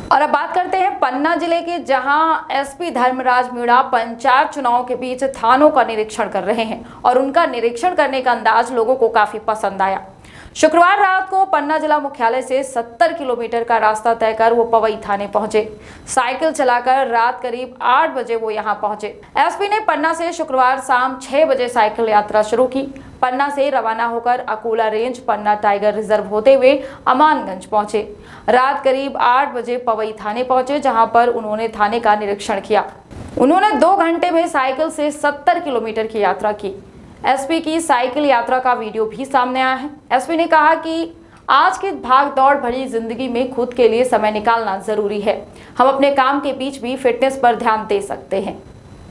और अब बात करते हैं पन्ना जिले के, जहां एसपी धर्मराज मीणा पंचायत चुनाव के बीच थानों का निरीक्षण कर रहे हैं और उनका निरीक्षण करने का अंदाज लोगों को काफी पसंद आया। शुक्रवार रात को पन्ना जिला मुख्यालय से 70 किलोमीटर का रास्ता तय कर वो पवई थाने पहुंचे। साइकिल चलाकर रात करीब 8 बजे वो यहां पहुंचे। एसपी ने पन्ना से शुक्रवार शाम 6 बजे साइकिल यात्रा शुरू की। पन्ना से रवाना होकर Akola range Panna tiger reserve होते हुए अमानगंज पहुंचे। रात करीब 8 बजे पवई थाने पहुंचे, जहां पर उन्होंने थाने का निरीक्षण किया। उन्होंने 2 घंटे में साइकिल से 70 किलोमीटर की यात्रा की। एसपी की साइकिल यात्रा का वीडियो भी सामने आया है। एसपी ने कहा कि आज की भाग दौड़ भरी जिंदगी में खुद के लिए समय निकालना जरूरी है। हम अपने काम के बीच भी फिटनेस पर ध्यान दे सकते हैं।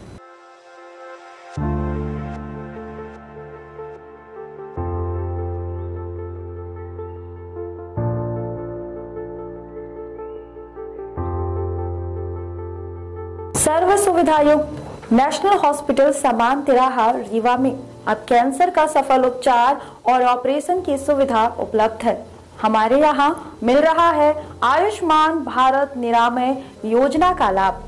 सर्व सुविधायुक्त नेशनल हॉस्पिटल समान तिराहा रीवा में अब कैंसर का सफल उपचार और ऑपरेशन की सुविधा उपलब्ध है। हमारे यहाँ मिल रहा है आयुष्मान भारत निरामय योजना का लाभ।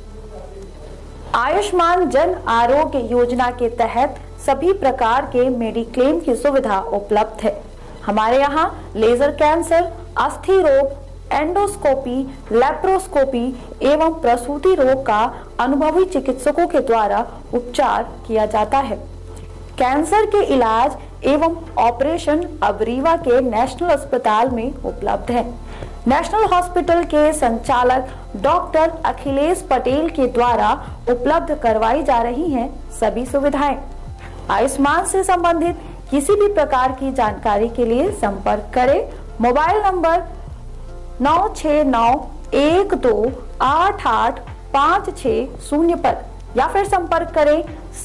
आयुष्मान जन आरोग्य योजना के तहत सभी प्रकार के मेडिक्लेम की सुविधा उपलब्ध है। हमारे यहाँ लेजर कैंसर, अस्थि रोग, एंडोस्कोपी, लेप्रोस्कोपी एवं प्रसूति रोग का अनुभवी चिकित्सकों के द्वारा उपचार किया जाता है। कैंसर के इलाज एवं ऑपरेशन अब रीवा के नेशनल अस्पताल में उपलब्ध है। नेशनल हॉस्पिटल के संचालक डॉक्टर अखिलेश पटेल के द्वारा उपलब्ध करवाई जा रही हैं सभी सुविधाएं। आयुष्मान से संबंधित किसी भी प्रकार की जानकारी के लिए संपर्क करें मोबाइल नंबर 9691288560 पर या फिर संपर्क करें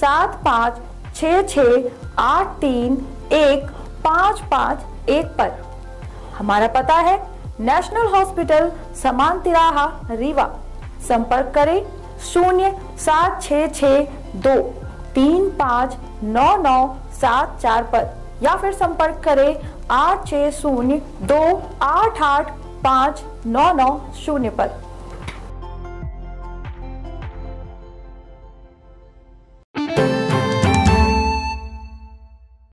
7566831551 पर। हमारा पता है नेशनल हॉस्पिटल समान तिराहा रीवा। संपर्क करें 07662359974 पर या फिर संपर्क करें 8602885990 पर।